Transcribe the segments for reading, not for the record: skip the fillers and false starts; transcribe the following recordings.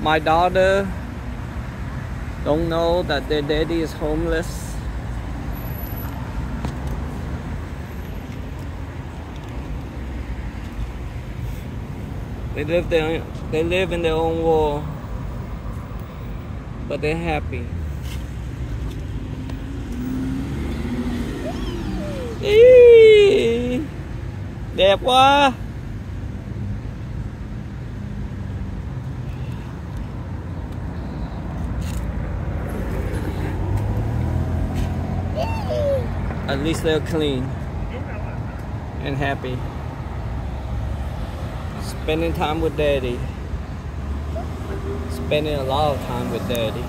My daughter don't know that their daddy is homeless. They live in their own world, but they're happy. Ý, đẹp quá. At least they're clean and happy. Spending time with daddy. Spending a lot of time with daddy.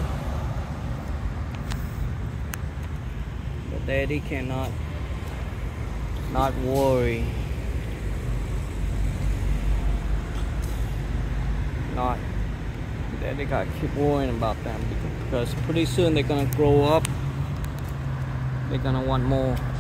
But daddy cannot not worry. Daddy gotta keep worrying about them because pretty soon they're gonna grow up. They're gonna want more.